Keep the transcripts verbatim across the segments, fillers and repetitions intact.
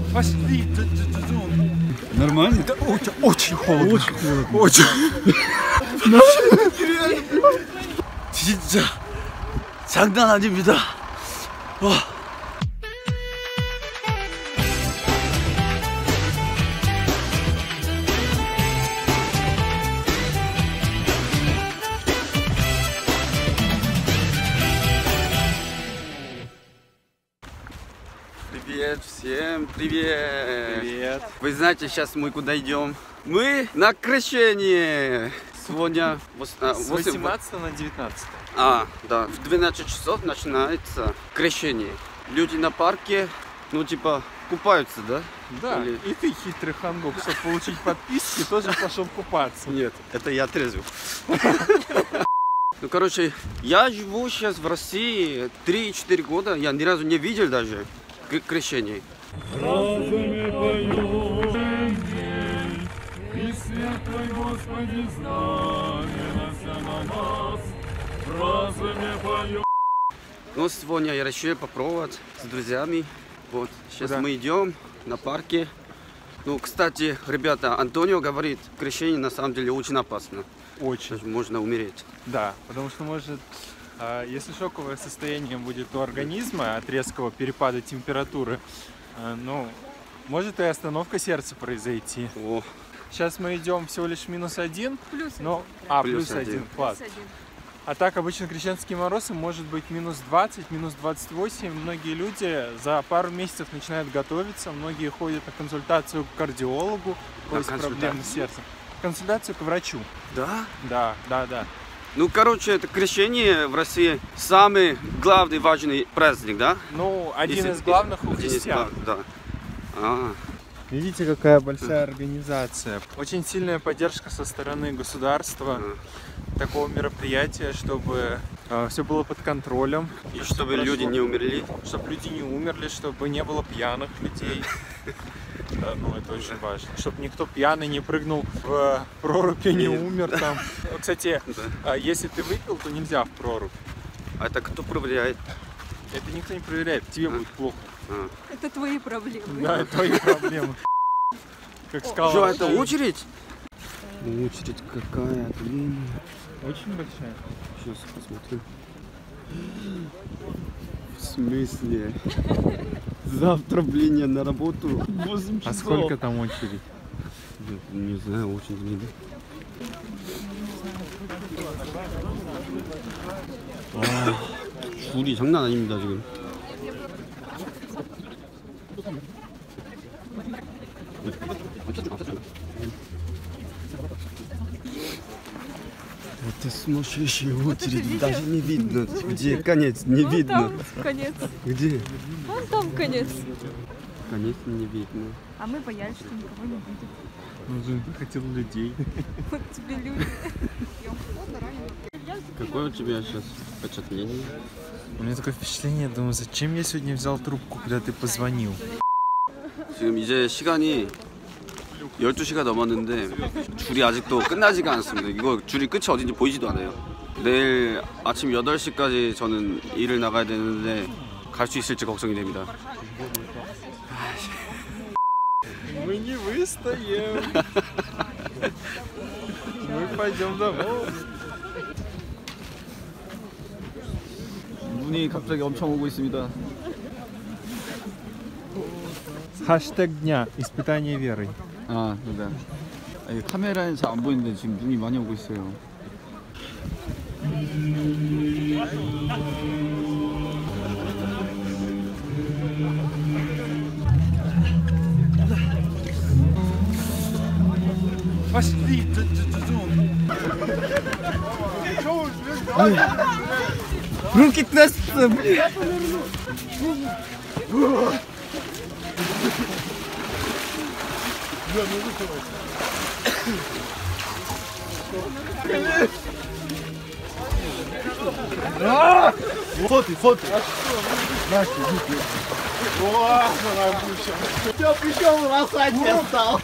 Пошли. Нормально? Это очень, очень холодно. Очень холодно. Очень. 진짜 장난 아닙니다. 와. Привет всем, привет. Привет. Вы знаете, сейчас мы куда идем? Мы на крещение. Сегодня с восемнадцатого на девятнадцатое. А, да, в двенадцать часов начинается крещение. Люди на парке, ну типа купаются, да? Да. Или... И ты, хитрый хангук, чтобы получить подписки, тоже пошел купаться. Нет, это я трезвый. Ну, короче, я живу сейчас в России три-четыре года, я ни разу не видел даже крещение. Ну, сегодня я решил попробовать с друзьями. Вот, сейчас Куда? мы идем на парке. Ну, кстати, ребята, Антонио говорит, крещение на самом деле очень опасно. Очень. Даже можно умереть. Да, потому что может, если шоковое состояние будет у организма от резкого перепада температуры, ну, может и остановка сердца произойти. О. Сейчас мы идем всего лишь минус один. Плюс но... А, плюс, плюс один. один. Класс. Плюс один. А так обычно крещенский мороз может быть минус двадцать, минус двадцать восемь. Многие люди за пару месяцев начинают готовиться, многие ходят на консультацию к кардиологу, после проблем с сердцем. Консультацию к врачу. Да? Да, да, да. Ну, короче, это крещение в России самый главный важный праздник, да? Ну, один Если, из главных у один из христиан. главных, да. А. Видите, какая большая организация. Очень сильная поддержка со стороны государства такого мероприятия, чтобы э, все было под контролем. И чтобы люди не умерли. Чтобы люди не умерли, чтобы не было пьяных людей. Да, ну это очень важно. Чтобы никто пьяный не прыгнул в прорубь и не умер там. Кстати, если ты выпил, то нельзя в прорубь. А это кто проверяет? Это никто не проверяет, тебе будет плохо. А. Это твои проблемы. Да, это твои проблемы. Как сказала. Что, это очередь? Очередь какая длинная. Очень большая. Сейчас посмотрю. В смысле? Завтра, блин, я на работу. восемь часов. А сколько там очередь? Не, не знаю, очень длинная. 아, 줄이 장난 아닙니다 지금. Это сумасшедшая очередь, даже не видно, где конец, не Вон видно. там конец. Где? Вон там конец. Конец не видно. А мы боялись, что никого не будет. Ну, ты хотел людей. Вот тебе люди. Какое у тебя сейчас впечатление? У меня такое впечатление, думаю, зачем я сегодня взял трубку, когда ты позвонил? 지금 이제 시간이 열두 시가 넘었는데 줄이 아직도 끝나지가 않습니다. 이거 줄이 끝이 어딘지 보이지도 않아요. 내일 아침 여덟 시까지 저는 일을 나가야 되는데 갈 수 있을지 걱정이 됩니다. Мы не выстоим. Мы пойдем домой. 눈이 갑자기 엄청 오고 있습니다. Хэштег дня. Испытание верой. 아, 네. 아니, 카메라에 잘 안 보이는데 지금 눈이 많이 오고 있어요. Пошли. руки трясутся, блин. Фото, фото. Настя, иди. О, все, причем бросать я стал.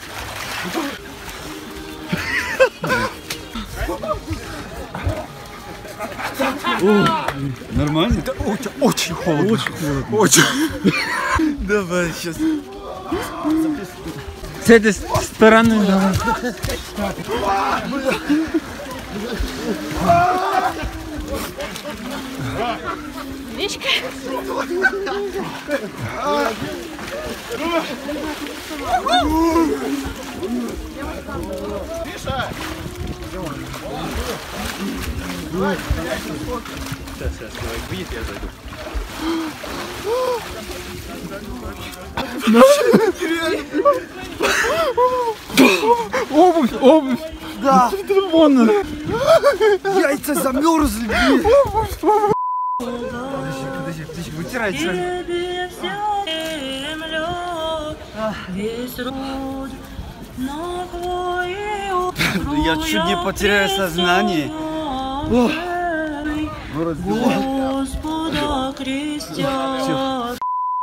Нормально? Это очень, очень холодно. Очень холодно. Очень. Давай сейчас. С этой стороны давай. Речка. Обувь, обувь. Да. Вон она. Яйца замерзли. Подожди, подожди, подожди, вытирай сразу. Я чуть не потеряю сознание. Господа крестят.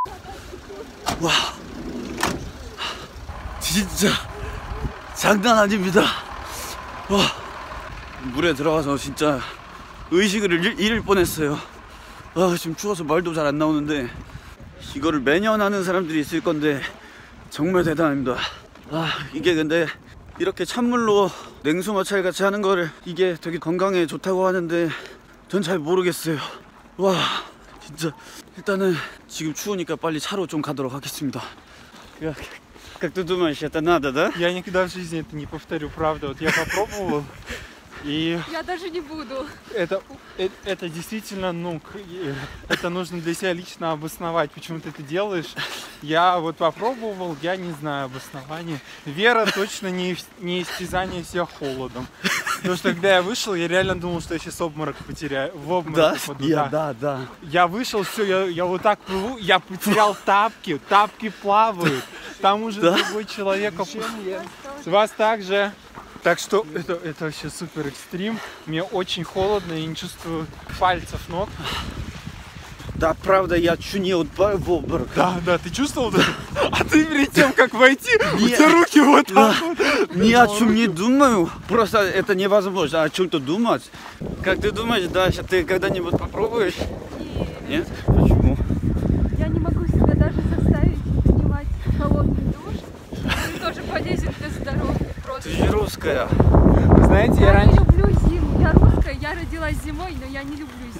진짜 장난 아닙니다. 와, 물에 들어가서 진짜 의식을 잃, 잃을 뻔했어요. 아, 지금 추워서 말도 잘 안 나오는데 이거를 매년 하는 사람들이 있을 건데 정말 대단합니다. 아, 이게 근데 이렇게 찬물로 냉수 마찰 같이 하는 거를 이게 되게 건강에 좋다고 하는데 전 잘 모르겠어요. 와, 진짜 일단은 지금 추우니까 빨리 차로 좀 가도록 하겠습니다. Как ты думаешь, это надо, да? Я никогда в жизни это не повторю, правда. Вот я попробовал, и Я даже не буду. это, э- это действительно, ну, к- э, это нужно для себя лично обосновать, почему ты это делаешь. Я вот попробовал, я не знаю обоснования. Вера точно не, ис- не истязание себя холодом. Потому что когда я вышел, я реально думал, что я сейчас обморок потеряю. В обморок Да, упаду, я, да. да, да. Я вышел, все, я, я вот так плыву, я потерял тапки, тапки плавают. Там уже Да? другой человек. С вас также. Так что это, это вообще супер экстрим. Мне очень холодно, я не чувствую пальцев ног. Да, правда, я чуть не упал в обморок. Да, да, ты чувствовал это? А ты перед тем, как войти, у Нет. тебя руки вот Да. так вот. Ни о чем не думаю. Просто это невозможно о чем-то думать. Как ты думаешь, Даша, ты когда-нибудь попробуешь? Нет? Почему? Я не могу себя даже заставить принимать холодный душ. Он тоже полезен для здоровья. Просто. Ты же русская. Вы знаете, я Я не раньше... люблю зиму. Я русская, я родилась зимой, но я не люблю зиму.